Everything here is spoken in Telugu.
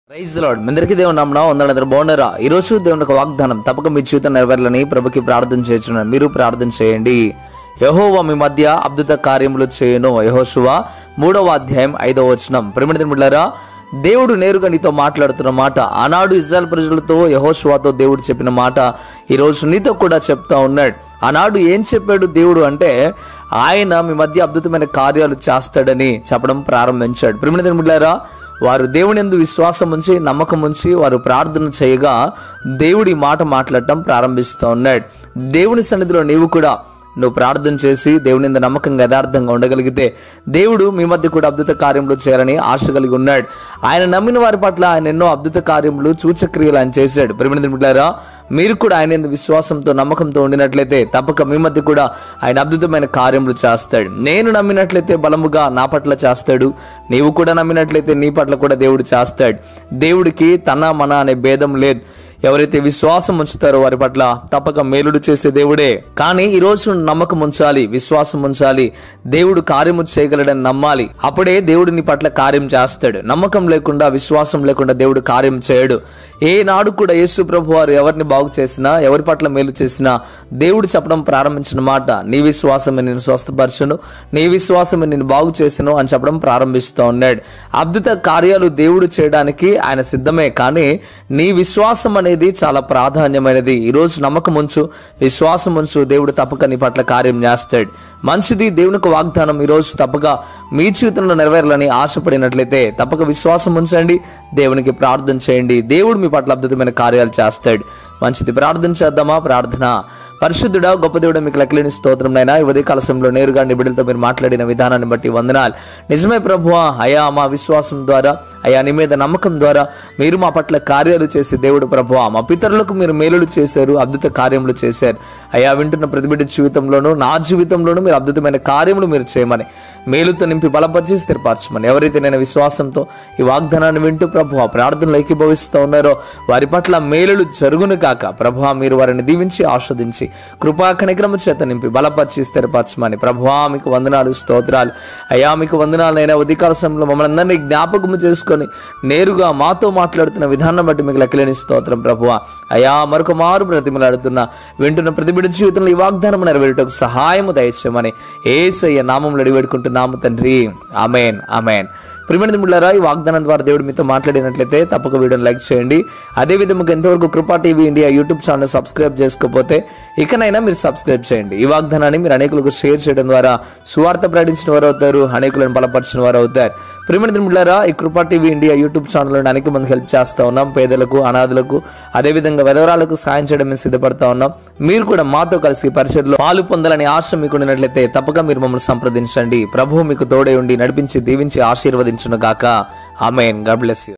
Praise the lord. అందరికీ దేవుని నామమున వందనాలు. బాగున్నారా? ఈ రోజు దేవుని యొక్క వాగ్దానం తప్పక మీ జీవితం నెరవేరాలని ప్రభుకి ప్రార్థన చేస్తున్నాను. మీరు ప్రార్థన చేయండి. యెహోవా మీ మధ్య అద్భుత కార్యములు చేయను. యెహోషువ 3వ అధ్యాయం 5వ వచనం. ప్రియమైన బిడ్డలారా, దేవుడు నేరుగా నీతో మాట్లాడుతున్న మాట, ఆనాడు ఇజ్రాయెల్ ప్రజలతో యెహోషువతో దేవుడు చెప్పిన మాట ఈరోజు నీతో కూడా చెప్తా ఉన్నాడు. ఆనాడు ఏం చెప్పాడు దేవుడు అంటే, ఆయన మీ మధ్య అద్భుతమైన కార్యాలు చేస్తాడని చెప్పడం ప్రారంభించాడు. ప్రియమైన బిడ్డలారా, వారు దేవుని యందు విశ్వాసం ఉంచి నమ్మకం ఉంచి వారు ప్రార్థన చేయగా దేవుడి మాట మాట్లాడటం ప్రారంభిస్తూ ఉన్నాడు. దేవుని సన్నిధిలో నీవు కూడా నువ్వు ప్రార్థన చేసి దేవుని యందు నమ్మకంగా యథార్థంగా ఉండగలిగితే దేవుడు మీ మధ్య కూడా అద్భుత కార్యములు చేయాలని ఆశ కలిగి ఉన్నాడు. ఆయన నమ్మిన వారి పట్ల ఆయన ఎన్నో అద్భుత కార్యములు సూచక్రియలు ఆయన చేశాడు. ప్రియమైన బిడ్డలారా, మీరు కూడా ఆయన యందు విశ్వాసంతో నమ్మకంతో ఉండినట్లయితే తప్పక మీ మధ్య కూడా ఆయన అద్భుతమైన కార్యములు చేస్తాడు. నేను నమ్మినట్లయితే బలముగా నా పట్ల చేస్తాడు, నీవు కూడా నమ్మినట్లయితే నీ పట్ల కూడా దేవుడు చేస్తాడు. దేవుడికి తన మన అనే భేదం లేదు. ఎవరైతే విశ్వాసం ఉంచుతారో వారి పట్ల తప్పక మేలుడు చేసే దేవుడే. కానీ ఈరోజు నమ్మకం ఉంచాలి, విశ్వాసం ఉంచాలి, దేవుడు కార్యము చేయగలడని నమ్మాలి. అప్పుడే దేవుడు నీ పట్ల కార్యం చేస్తాడు. నమ్మకం లేకుండా విశ్వాసం లేకుండా దేవుడు కార్యం చేయడు. ఏనాడు కూడా యేసు ప్రభు వారు ఎవరిని బాగు చేసినా ఎవరి పట్ల మేలు చేసినా దేవుడు చెప్పడం ప్రారంభించిన మాట, నీ విశ్వాసమే నేను స్వస్థపరచును, నీ విశ్వాసమే నేను బాగు చేసాను అని చెప్పడం ప్రారంభిస్తూ ఉన్నాడు. అద్భుత కార్యాలు దేవుడు చేయడానికి ఆయన సిద్ధమే. కానీ నీ విశ్వాసం అనేది చాలా ప్రాధాన్యమైనది. ఈరోజు నమ్మకం ఉంచు, విశ్వాసం ఉంచు, దేవుడు తప్పక నీ పట్ల కార్యం చేస్తాడు. మంచిది. దేవునికి వాగ్దానం ఈరోజు తప్పక మీ జీవితంలో నెరవేరాలని ఆశపడినట్లయితే తప్పక విశ్వాసం ఉంచండి, దేవునికి ప్రార్థన చేయండి. దేవుడు మీ పట్ల అద్భుతమైన కార్యాలు చేస్తాడు. మంచిది. ప్రార్థన చేద్దామా? ప్రార్థన. పరిశుద్ధుడా, గొప్ప దేవుడా, మీకు లెక్కలేని స్తోత్రం నైనా. ఈ ఉదయకాల సమయంలో నేరుగా నీ బిడ్డలతో మీరు మాట్లాడిన విధానాన్ని బట్టి వందనాలు. నిజమే ప్రభువా, అయా మా విశ్వాసం ద్వారా, అయా నీ మీద నమ్మకం ద్వారా మీరు మా పట్ల కార్యాలు చేసి దేవుడు ప్రభువా, మా పితరులకు మీరు మేలులు చేశారు, అద్భుత కార్యములు చేశారు. అయా వింటున్న ప్రతి బిడ్డ జీవితంలోనూ నా జీవితంలోనూ మీరు అద్భుతమైన కార్యములు మీరు చేయమని, మేలుతో నింపి బలపరిచి స్థిరపరచమని. ఎవరైతే నేను విశ్వాసంతో ఈ వాగ్దానాన్ని వింటూ ప్రభువా ప్రార్థనలు ఏకీభవిస్తూ ఉన్నారో వారి పట్ల మేలులు జరుగును కాక ప్రభువా, మీరు వారిని దీవించి ఆస్వాదించి కృపా కనికరము చేత నింపి బలపరిచి స్థిరపరచమని. ప్రభువా మీకు వందనాలు, స్తోత్రాలు. అయ్యా మీకు వందనాలు. అయినా ఉదయకాల సమయంలో మమ్మల్ని అందరినీ జ్ఞాపకము చేసుకొని నేరుగా మాతో మాట్లాడుతున్న విధానం బట్టి మీకు లెక్కలేని స్తోత్రం ప్రభువా. అయ్యా మరొక మారు బ్రతిమలాడుతున్న వింటున్న ప్రతి బిడ్డ జీవితంలో ఈ వాగ్దానం నెరవేరుటకు సహాయము దయచేయమని యేసయ్య నామములో అడిగి వేడుకుంటున్నాము తండ్రి. ఆమేన్, ఆమేన్. ప్రియమైన బిడ్డలారా, ఈ వాగ్దానం ద్వారా దేవుడు మీతో మాట్లాడినట్లయితే తప్పక వీడియోని లైక్ చేయండి. అదేవిధంగా ఎంతవరకు Kripa TV India YouTube channel subscribe చేసుకోకపోతే ఇకనైనా మీరు సబ్స్క్రైబ్ చేయండి. ఈ వాగ్దానాన్ని మీరు అనేకులకు షేర్ చేయడం ద్వారా సువార్త ప్రకటించిన వారు అవుతారు, అనేకులను బలపరిచిన వారు అవుతారు. ప్రియమైన బిడ్డలారా, ఈ కృపా టీవీ ఇండియా యూట్యూబ్ ఛానల్లో అనేక మందికి హెల్ప్ చేస్తూ ఉన్నాం. పేదలకు, అనాథలకు, అదేవిధంగా విధవరాలకు సాయం చేయడం మేము సిద్ధపడతా ఉన్నాం. మీరు కూడా మాతో కలిసి పరిచర్యలో పాలు పొందాలని ఆశ మీకు ఉన్నట్లయితే తప్పక మీరు మమ్మల్ని సంప్రదించండి. ప్రభువు మీకు తోడే ఉండి నడిపించి దీవించి ఆశీర్వదించును గాక. ఆమేన్. God bless you.